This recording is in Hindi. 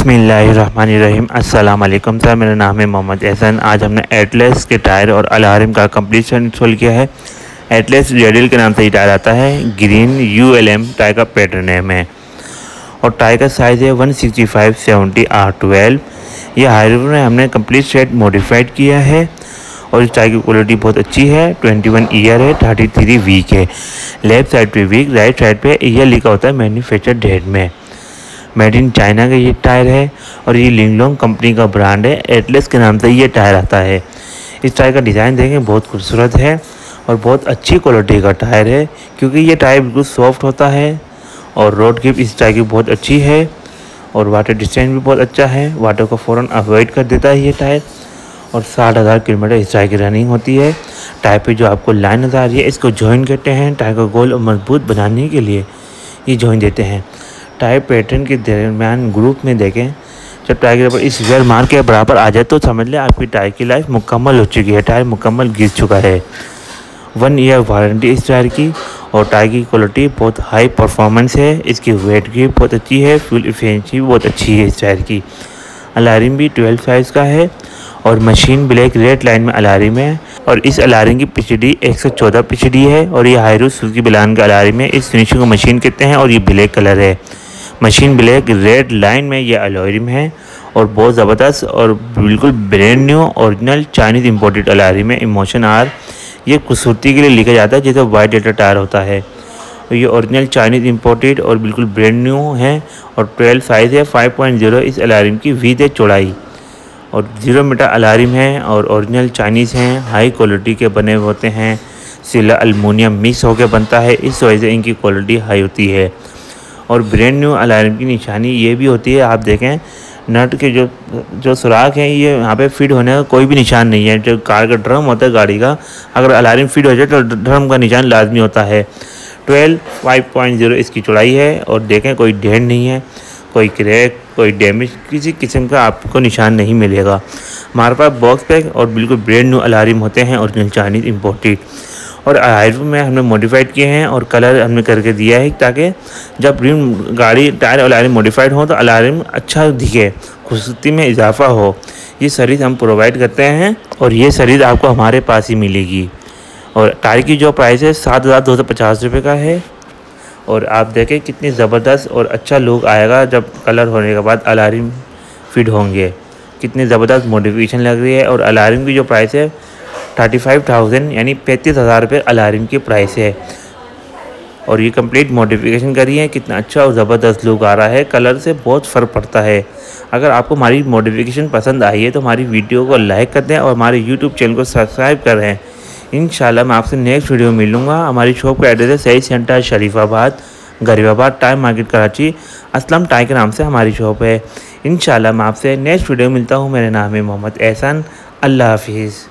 बिस्मिल्लाहिर्रहमानिर्रहीम। अस्सलाम वालेकुम सर, मेरा नाम है मोहम्मद एहसन। आज हमने एटलस के टायर और अलार्म का कंप्लीशन इंस्टॉल किया है। एटलस जेडिल के नाम से ये टायर आता है। ग्रीन ULM टायर का पैटर्न है में, और टायर का साइज़ है 165/70R12। ये हाईवे में हमने कंप्लीट सेट मॉडिफाइड किया है और इस टायर की क्वालिटी बहुत अच्छी है। 21 ईयर है, 33 वीक है। लेफ्ट साइड पे वीक, राइट साइड पे ईयर लिखा होता है मैन्युफैक्चर डेट में। मेड इन चाइना का ये टायर है और ये लिंगलोंग कंपनी का ब्रांड है। एटलस के नाम से ये टायर आता है। इस टायर का डिज़ाइन देखें, बहुत खूबसूरत है और बहुत अच्छी क्वालिटी का टायर है, क्योंकि ये टायर बिल्कुल सॉफ्ट होता है और रोड ग्रिप इस टायर की बहुत अच्छी है और वाटर डिस्टेंस भी बहुत अच्छा है। वाटर को फ़ौरन अवॉइड कर देता है ये टायर। और 60,000 किलोमीटर इस टायर की रनिंग होती है। टायर पे जो आपको लाइन नज़र आ रही है, इसको जॉइन करते हैं टायर को गोल और मजबूत बनाने के लिए ये जॉइन देते हैं। टायर पैटर्न के दरमियान ग्रुप में देखें, जब टायर के ऊपर इस वेयर मार्क के बराबर आ जाए तो समझ लें आपकी टायर की लाइफ मुकम्मल हो चुकी है। टायर मुकम्मल घिस चुका है। 1 ईयर वारंटी इस टायर की और टायर की क्वालिटी बहुत हाई परफॉर्मेंस है। इसकी वेट भी बहुत अच्छी है, फ्यूल एफिशिएंसी भी बहुत अच्छी है इस टायर की। अलार्म भी 12 साइज़ का है और मशीन ब्लैक रेड लाइन में अलार्म है और इस अलार्म की PCD 114 PCD है और ये हायरूस सुजुकी बिलान का अलार्म है। इस फिनिशिंग को मशीन कहते हैं और ये ब्लैक कलर है। मशीन ब्लैक रेड लाइन में ये अलार्म है और बहुत ज़बरदस्त और बिल्कुल brand new original Chinese imported alarm है। इमोशन आर ये खूबसूरती के लिए लिखा जाता है, जैसे वाइट लेटर टायर होता है। ये ओरिजिनल चाइनीज़ इंपोर्टेड और बिल्कुल ब्रांड न्यू है और 12 साइज़ है। 5.0 इस अलार्म की विड्थ है, चौड़ाई, और 0 मीटर अलार्म है और ओरिजिनल चाइनीज़ हैं। हाई क्वालिटी के बने होते हैं। सिला अल्मोनियम मिक्स होकर बनता है, इस वजह से इनकी क्वालिटी हाई होती है। और ब्रांड न्यू अलार्म की निशानी ये भी होती है, आप देखें नट के जो सुराख हैं, ये यहाँ पे फिट होने का कोई भी निशान नहीं है। जो कार का ड्रम होता है गाड़ी का, अगर अलार्म फिट हो जाए तो ड्रम का निशान लाजमी होता है। 5.0 इसकी चौड़ाई है और देखें कोई डेंट नहीं है, कोई क्रैक, कोई डैमेज, किसी किस्म का आपको निशान नहीं मिलेगा। हमारे पास बॉक्स पैक और बिल्कुल ब्रांड न्यू अलार्म होते हैं ओरिजिनल चाइनीज़ इंपोर्टेड, और हाईवे में हमने मॉडिफाइड किए हैं और कलर हमने करके दिया है ताकि जब गाड़ी टायर अलार्म मॉडिफाइड हो तो अलार्म अच्छा दिखे, खूबसूरती में इजाफा हो। ये सर्विस हम प्रोवाइड करते हैं और ये सर्विस आपको हमारे पास ही मिलेगी। और टायर की जो प्राइस है 7,250 रुपये का है। और आप देखें कितनी ज़बरदस्त और अच्छा लुक आएगा जब कलर होने के बाद अलार्म फिट होंगे। कितनी ज़बरदस्त मॉडिफिकेशन लग रही है। और अलार्म की जो प्राइस है 35,000 यानी 35,000 रुपये अलार्म की प्राइस है। और ये कंप्लीट मॉडिफिकेशन करी है, कितना अच्छा और ज़बरदस्त लुक आ रहा है। कलर से बहुत फ़र्क पड़ता है। अगर आपको हमारी मॉडिफिकेशन पसंद आई है तो हमारी वीडियो को लाइक कर दें और हमारे YouTube चैनल को सब्सक्राइब करें। इंशाल्लाह मैं आपसे नेक्स्ट वीडियो में मिलूँगा। हमारी शॉप का एड्रेस है सही centre Sharifabad, Gharibabad, tyre market Karachi. Aslam tyre के नाम से हमारी शॉप है। इंशाल्लाह मैं आपसे नेक्स्ट वीडियो में मिलता हूँ। मेरा नाम है मोहम्मद एहसन। अल्लाह हाफिज़।